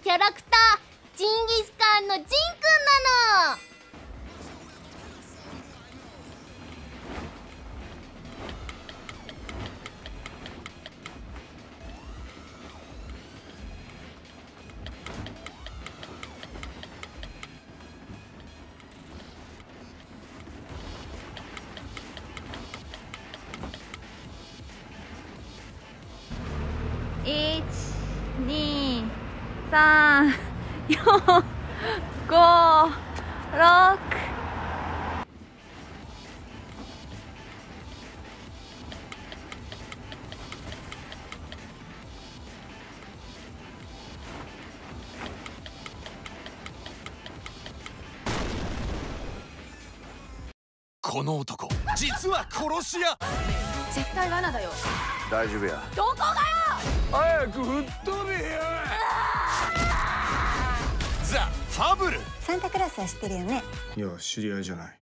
キャラクタージンギスカンのジンくんなの。 12345 この男実は殺し屋。 絶対罠だよ。 大丈夫や。 どこがよ。 早く吹っ飛べよ。ザ・ファブル。 サンタクロースは知ってるよね。 いや知り合いじゃない。